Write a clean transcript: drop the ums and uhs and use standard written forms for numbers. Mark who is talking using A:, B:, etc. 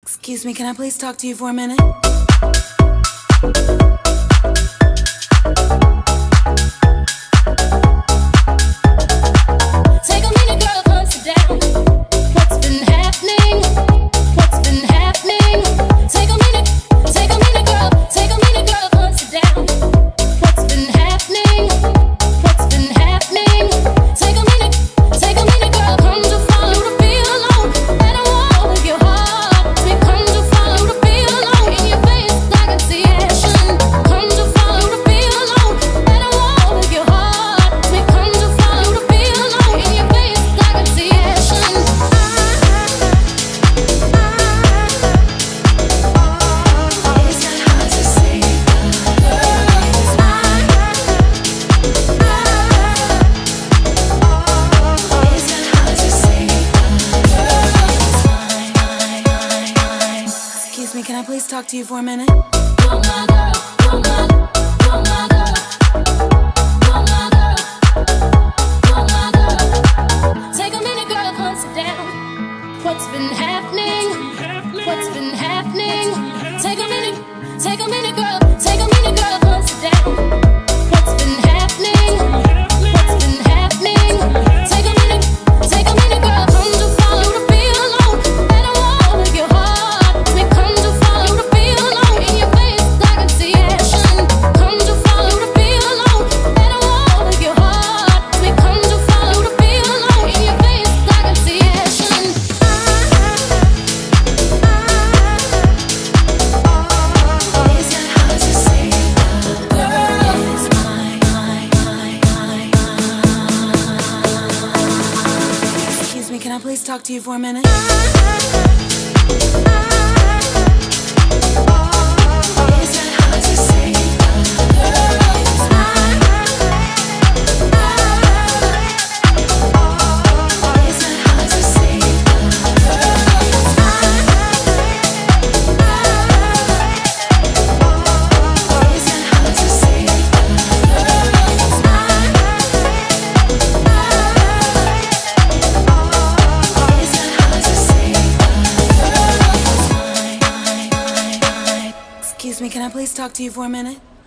A: Excuse me, can I please talk to you for a minute?
B: Take a minute, girl, come sit down. What's been happening? What's been happening? Take a minute, girl, come sit down. What's been happening? What's been happening? Take a minute, girl, come to follow the feel alone. Let it walk with your heart. We come to follow the feel alone. In your face, I can see action. Come to follow the feel alone. Let it walk with your heart. We come to follow the feel alone. In your face, I can see action. It's not hard to say,
A: Excuse me, can I please talk to you for a minute?
B: you're my girl, you're my girl, you're my girl, you're my girl, you're my girl. Take a minute, girl, come sit down. What's been happening? What's been happening? Take a minute, girl, come sit down. What's been happening? What's been happening? Take a minute, girl, come to follow the feel alone. Let it walk with your heart. We come to follow the feel alone. In your face, I can see action. Come to follow the feel alone. Let it walk with your heart. We come to follow the feel alone. In your face, I can see action. It's not hard to say, girl is mine.
A: Excuse me, can I please talk to you for a minute?
B: It's not hard to say, girl is mine. It's not hard to say, girl is mine. It's not hard to say, girl is mine. It's not hard to say, girl is mine.
A: Excuse me, can I please talk to you for a minute?